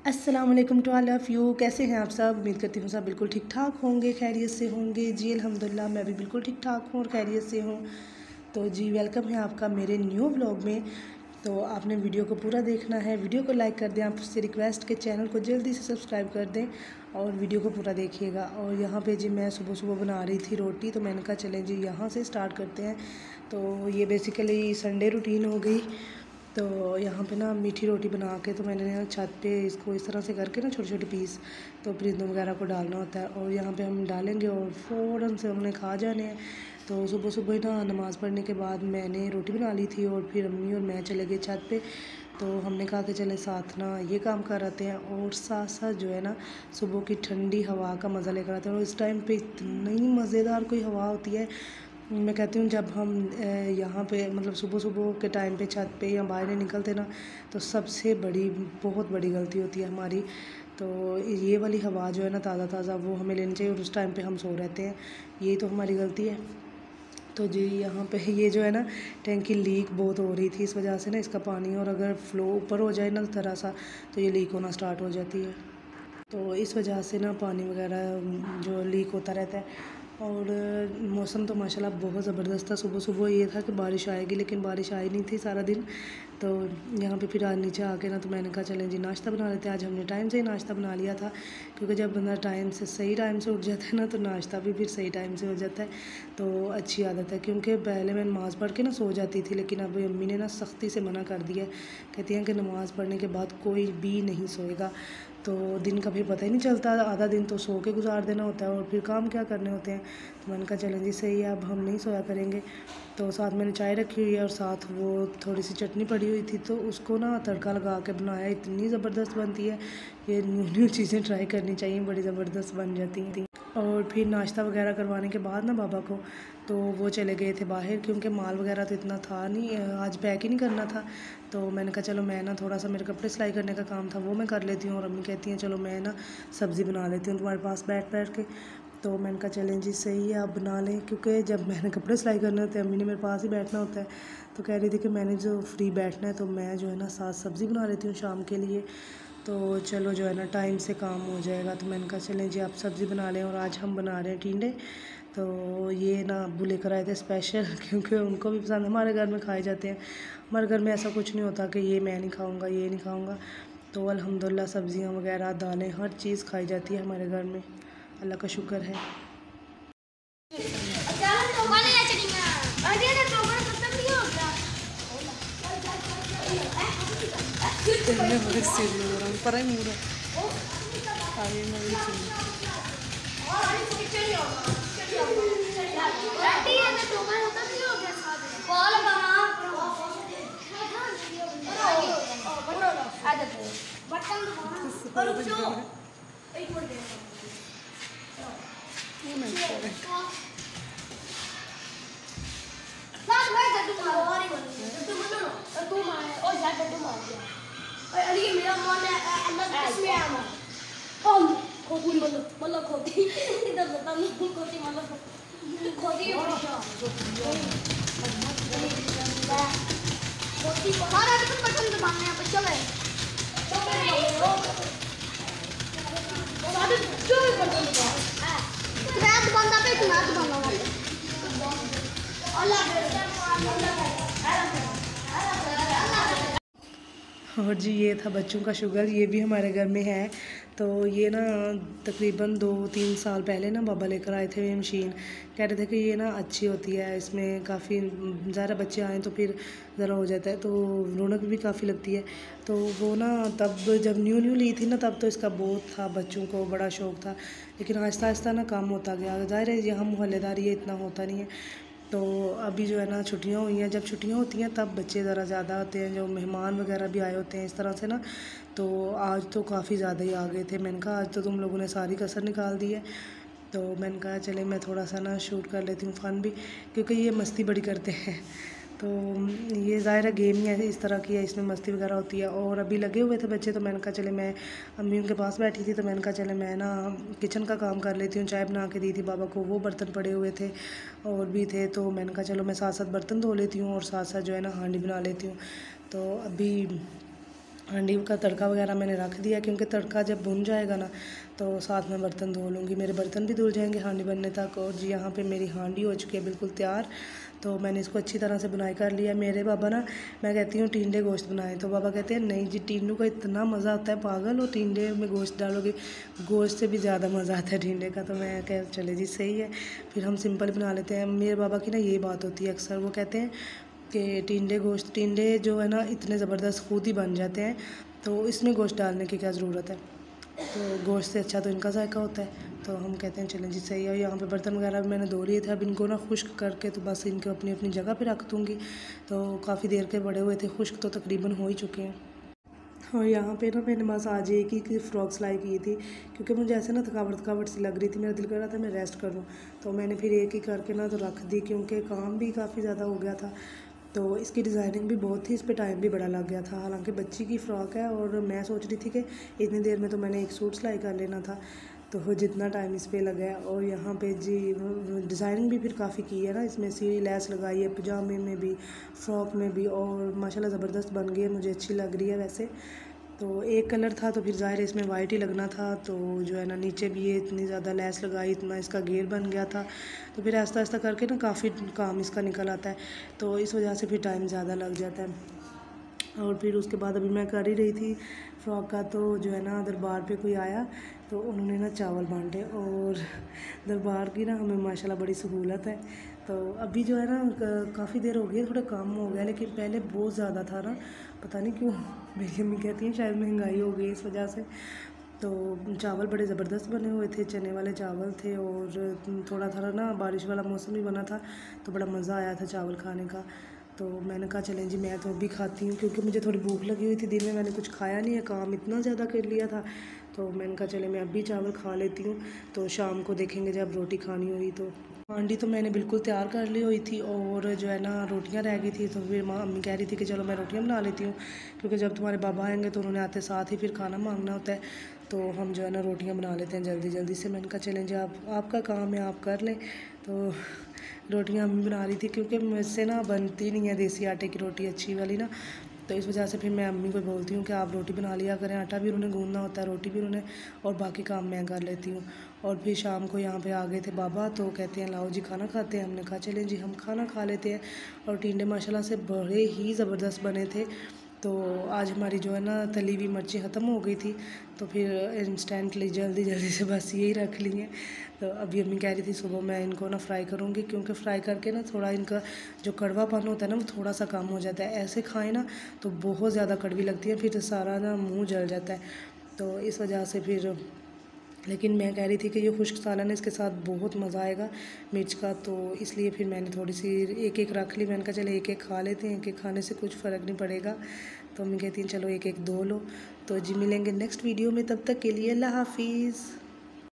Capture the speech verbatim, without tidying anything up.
अस्सलाम वालेकुम to all of you. कैसे हैं आप सब? उम्मीद करती हूँ सब बिल्कुल ठीक ठाक होंगे, खैरियत से होंगे। जी अल्हम्दुलिल्लाह मैं भी बिल्कुल ठीक ठाक हूँ और खैरियत से हूँ। तो जी वेलकम है आपका मेरे न्यू व्लॉग में। तो आपने वीडियो को पूरा देखना है, वीडियो को लाइक कर दें, आपसे रिक्वेस्ट के चैनल को जल्दी से सब्सक्राइब कर दें और वीडियो को पूरा देखिएगा। और यहाँ पे जी मैं सुबह सुबह बना रही थी रोटी, तो मैंने कहा चलें जी यहाँ से स्टार्ट करते हैं। तो ये बेसिकली संडे रूटीन हो गई। तो यहाँ पे ना मीठी रोटी बना के तो मैंने ना छत पे इसको इस तरह से करके ना छोटे छोटे पीस तो परिंदों वगैरह को डालना होता है और यहाँ पे हम डालेंगे और फ़ौरन से हमने खा जाने हैं। तो सुबह सुबह ना नमाज़ पढ़ने के बाद मैंने रोटी बना ली थी और फिर अम्मी और मैं चले गए छत पे। तो हमने कहा कि चले साथ ना ये काम कर आते हैं और साथ साथ जो है ना सुबह की ठंडी हवा का मज़ा लेकर आते हैं। और इस टाइम पे इतनी मज़ेदार कोई हवा होती है, मैं कहती हूँ जब हम यहाँ पे मतलब सुबह सुबह के टाइम पे छत पे या बाहर निकलते ना, तो सबसे बड़ी बहुत बड़ी गलती होती है हमारी। तो ये वाली हवा जो है ना ताज़ा ताज़ा वो हमें लेनी चाहिए और उस टाइम पे हम सो रहते हैं, ये तो हमारी गलती है। तो जी यहाँ पे ये जो है ना टैंकी लीक बहुत हो रही थी, इस वजह से ना इसका पानी और अगर फ्लो ऊपर हो जाए ना थोड़ा सा तो ये लीक होना स्टार्ट हो जाती है। तो इस वजह से ना पानी वगैरह जो लीक होता रहता है। और मौसम तो माशाल्लाह बहुत ज़बरदस्त था। सुबह सुबह ये था कि बारिश आएगी, लेकिन बारिश आई नहीं थी सारा दिन। तो यहाँ पे फिर आज नीचे आके ना तो मैंने कहा चलें जी नाश्ता बना लेते हैं। आज हमने टाइम से ही नाश्ता बना लिया था, क्योंकि जब बंदा टाइम से सही टाइम से उठ जाता है ना तो नाश्ता भी फिर सही टाइम से हो जाता है। तो अच्छी आदत है, क्योंकि पहले मैं नमाज़ पढ़ के ना सो जाती थी, लेकिन अब अम्मी ने ना सख्ती से मना कर दिया। कहती हैं कि नमाज़ पढ़ने के बाद कोई भी नहीं सोएगा। तो दिन का फिर पता ही नहीं चलता, आधा दिन तो सो के गुजार देना होता है और फिर काम क्या करने होते हैं। तो मैंने कहा चलें जी सही है, अब हम नहीं सोया करेंगे। तो साथ मैंने चाय रखी हुई है और साथ वो थोड़ी सी चटनी पड़ी हुई थी, तो उसको ना तड़का लगा के बनाया। इतनी ज़बरदस्त बनती है, ये न्यू न्यू चीज़ें ट्राई करनी चाहिए, बड़ी ज़बरदस्त बन जाती थी। और फिर नाश्ता वगैरह करवाने के बाद ना बाबा को, तो वो चले गए थे बाहर, क्योंकि माल वगैरह तो इतना था नहीं, आज पैक ही नहीं करना था। तो मैंने कहा चलो मैं ना थोड़ा सा मेरे कपड़े सिलाई करने का काम था वो मैं कर लेती हूँ, और अम्मी कहती हैं चलो मैं ना सब्ज़ी बना लेती हूँ तुम्हारे पास बैठ बैठ के। तो मैंने कहा चलें जी सही है आप बना लें, क्योंकि जब मैंने कपड़े सिलाई करने होते हैं अम्मी ने मेरे पास ही बैठना होता है। तो कह रही थी कि मैंने जो फ्री बैठना है तो मैं जो है ना साथ सब्ज़ी बना लेती हूँ शाम के लिए। तो चलो जो है ना टाइम से काम हो जाएगा। तो मैंने कहा चलें जी आप सब्ज़ी बना लें, और आज हम बना रहे हैं टिंडे। तो ये ना अब्बू लेकर आए थे स्पेशल क्योंकि उनको भी पसंद, हमारे घर में खाए जाते हैं। हमारे घर में ऐसा कुछ नहीं होता कि ये मैं नहीं खाऊंगा ये नहीं खाऊंगा। तो अल्हम्दुलिल्लाह सब्ज़ियां वगैरह दालें हर चीज़ खाई जाती है हमारे घर में, अल्लाह का शुक्र है। मेरा मन है अल्लाह इसमें आना हम खोती मतलब मतलब खोती इधर बता नहीं खोती मतलब खोती खोती हमारा तो पसंद मांगने पे चले सारे जो भी पसंद है मैं तो बंदा पे मैं तो बंदा अल्लाह और जी ये था बच्चों का शुगर, ये भी हमारे घर में है। तो ये ना तकरीबन दो तीन साल पहले ना बाबा लेकर आए थे ये मशीन। कह रहे थे कि ये ना अच्छी होती है, इसमें काफ़ी ज़्यादा बच्चे आए तो फिर ज़रा हो जाता है, तो रौनक भी काफ़ी लगती है। तो वो ना तब जब न्यू न्यू ली थी ना तब तो इसका बहुत था, बच्चों को बड़ा शौक़ था, लेकिन आहिस्ता आहिस्ता ना कम होता गया। ज़ाहिर है यहाँ मोहल्लेदारी है इतना होता नहीं है। तो अभी जो है ना छुट्टियाँ हुई हैं, जब छुट्टियाँ होती हैं तब बच्चे ज़रा ज़्यादा होते हैं, जो मेहमान वगैरह भी आए होते हैं इस तरह से ना। तो आज तो काफ़ी ज़्यादा ही आ गए थे। मैंने कहा आज तो तुम लोगों ने सारी कसर निकाल दी है। तो मैंने कहा चले मैं थोड़ा सा ना शूट कर लेती हूँ फ़न भी, क्योंकि ये मस्ती बड़ी करते हैं। तो ये ज़ाहिर है गेम ही है इस तरह की है, इसमें मस्ती वगैरह होती है। और अभी लगे हुए थे बच्चे, तो मैंने कहा चले मैं अम्मी उनके पास बैठी थी, तो मैंने कहा चले मैं ना किचन का काम कर लेती हूँ। चाय बना के दी थी बाबा को, वो बर्तन पड़े हुए थे और भी थे, तो मैंने कहा चलो मैं साथ साथ बर्तन धो लेती हूँ और साथ साथ जो है ना हांडी बना लेती हूँ। तो अभी हांडी का तड़का वगैरह मैंने रख दिया, क्योंकि तड़का जब भुन जाएगा ना तो साथ में बर्तन धो लूँगी, मेरे बर्तन भी धुल जाएंगे हांडी बनने तक। और जी यहाँ पे मेरी हांडी हो चुकी है बिल्कुल तैयार। तो मैंने इसको अच्छी तरह से बुनाई कर लिया। मेरे बाबा ना, मैं कहती हूँ टिंडे गोश्त बनाए, तो बाबा कहते हैं नहीं जी, टिंडू का इतना मज़ा आता है, पागल हो, टिंडे में गोश्त डालोगे, गोश्त से भी ज़्यादा मज़ा आता है टिंडे का। तो मैं कह चले जी सही है, फिर हम सिंपल बना लेते हैं। मेरे बाबा की ना ये बात होती है अक्सर, वो कहते हैं कि टिंडे गोश्त टिंडे जो है ना इतने ज़बरदस्त खुद ही बन जाते हैं, तो इसमें गोश्त डालने की क्या ज़रूरत है, तो गोश्त से अच्छा तो इनका जायका होता है। तो हम कहते हैं चलें जी सही है। यहाँ पे बर्तन वगैरह भी मैंने धो लिए थे, अब इनको ना खुश्क करके तो बस इनको अपनी अपनी जगह पे रख दूँगी। तो काफ़ी देर के बड़े हुए थे, खुश्क तो तकरीबन हो ही चुके हैं। और यहाँ पे ना मैंने बस आज एक ही फ्रॉक सिलाई की थी, क्योंकि मुझे ऐसे ना थकावट थकावट सी लग रही थी, मेरा दिल कर रहा था मैं रेस्ट करूँ, तो मैंने फिर एक ही करके ना तो रख दी, क्योंकि काम भी काफ़ी ज़्यादा हो गया था। तो इसकी डिज़ाइनिंग भी बहुत थी, इस पर टाइम भी बड़ा लग गया था। हालांकि बच्ची की फ़्रॉक है और मैं सोच रही थी कि इतनी देर में तो मैंने एक सूट सिलाई कर लेना था, तो जितना टाइम इस पर लगा है। और यहाँ पे जी डिज़ाइनिंग भी फिर काफ़ी की है ना, इसमें सीढ़ी लैस लगाई है, पजामे में भी, फ़्रॉक में भी, और माशाल्लाह ज़बरदस्त बन गई है, मुझे अच्छी लग रही है वैसे। तो एक कलर था तो फिर ज़ाहिर है इसमें वाइट ही लगना था, तो जो है ना नीचे भी ये इतनी ज़्यादा लैस लगाई, इतना इसका घेर बन गया था, तो फिर आहिस्ता आहिस्ता करके ना काफ़ी काम इसका निकल आता है, तो इस वजह से फिर टाइम ज़्यादा लग जाता है। और फिर उसके बाद अभी मैं कर ही रही थी फ्रॉक का, तो जो है ना दरबार पे कोई आया तो उन्होंने ना चावल बांटे, और दरबार की ना हमें माशाल्लाह बड़ी सहूलत है। तो अभी जो है ना काफ़ी देर हो गई है, थोड़ा कम हो गया, लेकिन पहले बहुत ज़्यादा था ना, पता नहीं क्यों, मेरी अम्मी कहती हैं शायद महंगाई हो गई इस वजह से। तो चावल बड़े ज़बरदस्त बने हुए थे, चने वाले चावल थे, और थोड़ा थोड़ा ना बारिश वाला मौसम भी बना था, तो बड़ा मज़ा आया था चावल खाने का। तो मैंने कहा चलें जी मैं तो अभी खाती हूँ, क्योंकि मुझे थोड़ी भूख लगी हुई थी, दिन में मैंने कुछ खाया नहीं है, काम इतना ज़्यादा कर लिया था, तो मैंने कहा चले मैं अभी चावल खा लेती हूँ, तो शाम को देखेंगे जब रोटी खानी हुई। तो हांडी तो मैंने बिल्कुल तैयार कर ली हुई थी, और जो है ना रोटियां रह गई थी, तो फिर माँ अम्मी कह रही थी कि चलो मैं रोटियां बना लेती हूँ, क्योंकि जब तुम्हारे बाबा आएंगे तो उन्होंने आते साथ ही फिर खाना मांगना होता है, तो हम जो है ना रोटियां बना लेते हैं जल्दी जल्दी से। मैंने कहा चलें जी आप आपका काम है आप कर लें। तो रोटियां अम्मी बना रही थी, क्योंकि मुझसे ना बनती नहीं है देसी आटे की रोटी अच्छी वाली ना, तो इस वजह से फिर मैं अम्मी को बोलती हूँ कि आप रोटी बना लिया करें, आटा भी उन्होंने गूंदना होता है, रोटी भी उन्होंने, और बाकी काम मैं कर लेती हूँ। और फिर शाम को यहाँ पे आ गए थे बाबा, तो कहते हैं लाओ जी खाना खाते हैं। हमने कहा चलें जी हम खाना खा लेते हैं। और टिंडे माशाल्लाह से बड़े ही ज़बरदस्त बने थे। तो आज हमारी जो है ना तली हुई मिर्ची ख़त्म हो गई थी, तो फिर इंस्टेंटली जल्दी जल्दी से बस यही रख ली हैं। तो अभी अम्मी कह रही थी सुबह मैं इनको ना फ्राई करूँगी, क्योंकि फ्राई करके ना थोड़ा इनका जो कड़वापन होता है ना वो थोड़ा सा कम हो जाता है। ऐसे खाएं ना तो बहुत ज़्यादा कड़वी लगती है, फिर सारा ना मुँह जल जाता है, तो इस वजह से फिर, लेकिन मैं कह रही थी कि ये खुश्क सालन है, इसके साथ बहुत मज़ा आएगा मिर्च का, तो इसलिए फिर मैंने थोड़ी सी एक एक रख ली। मैंने कहा चलो एक एक खा लेते हैं, एक एक खाने से कुछ फ़र्क नहीं पड़ेगा। तो मम्मी कहती हैं चलो एक एक दो लो। तो जी मिलेंगे नेक्स्ट वीडियो में, तब तक के लिए अल्लाह हाफिज़।